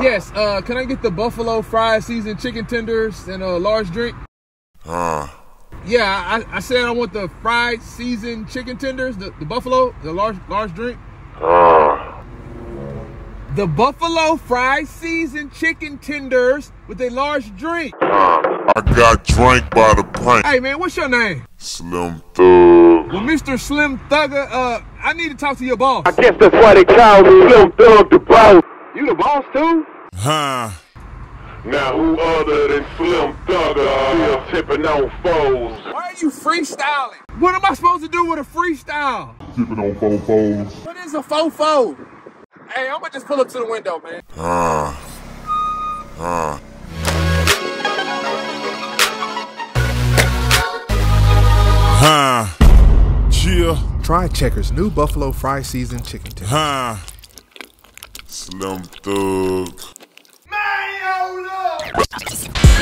Yes, can I get the buffalo fried seasoned chicken tenders and a large drink? Yeah, I said I want the fried seasoned chicken tenders, the buffalo, the large drink. The buffalo fried seasoned chicken tenders with a large drink. I got drank by the pint. Hey man, what's your name? Slim Thug. Well, Mr. Slim Thuggaaaa, I need to talk to your boss. I guess that's why they call me Slim Thug the boss. You the boss too? Now who other than Slim Thuggaaaa still tipping on foes? Why are you freestyling? What am I supposed to do with a freestyle? Tipping on fofos. What is a fofo? Hey, I'm gonna just pull up to the window, man. Yeah. Try Checker's new buffalo fried seasoned chicken tenders. Slim Thug. Man, yo, look!